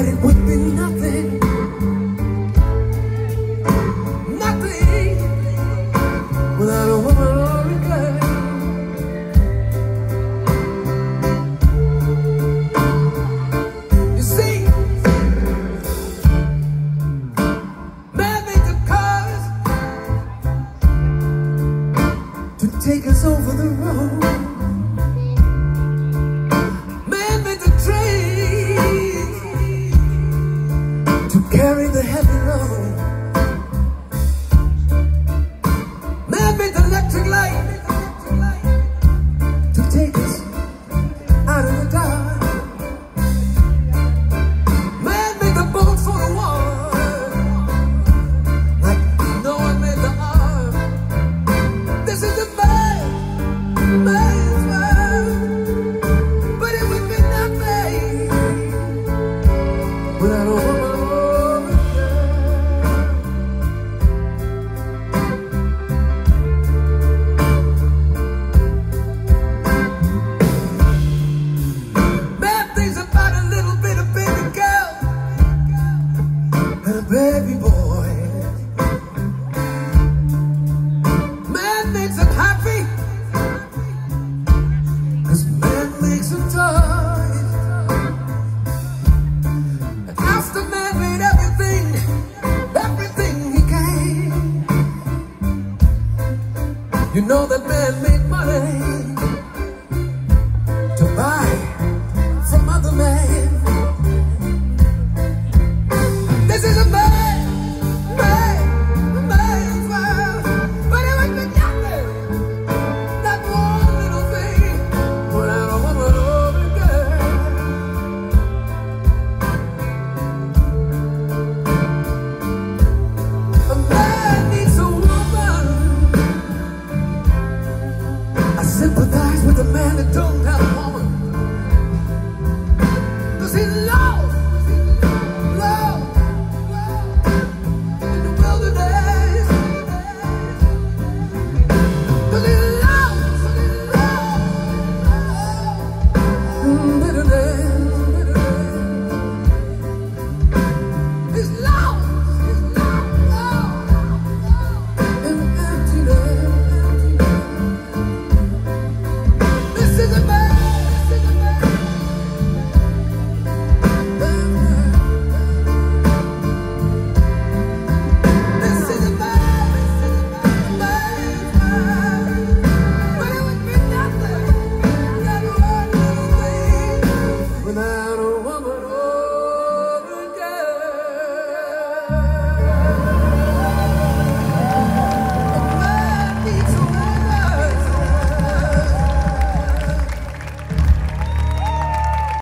but it would be nothing, nothing without a woman or a girl. You see, man made the cars to take us over the road. Carry the heavy load. Man made the electric light to take us out of the dark. Man made the boat for the water, like no one made the arm. This is the man's world, but it would be nothing without a woman. Baby boy, man makes him happy, 'cause man makes him toys. And after man made everything he can, you know that man made money to buy from other men. This is a man's world, but it would be nothing, not one little thing, without a woman or a girl. A man needs a woman. I sympathize with the man that don't have